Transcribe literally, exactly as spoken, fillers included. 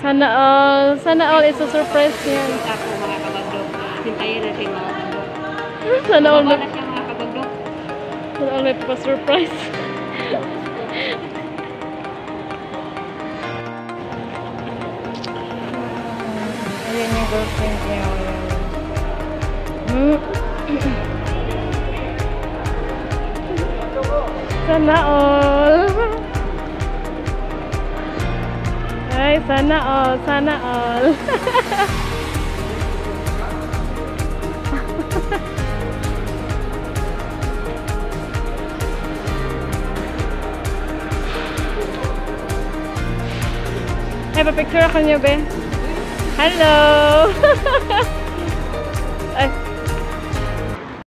Sana all. Sana all is a surprise yan. Ako mga kabagdok. Hintayin natin mga kabagdok. Sana all Bumaba may, na siya mga kabagdok. sana all may pa-surprise. Ayan yung girlfriend niya. Hmm. Sana all. Ay, sana all, sana all. Ay, pa-picture ako niyo, be. Hello!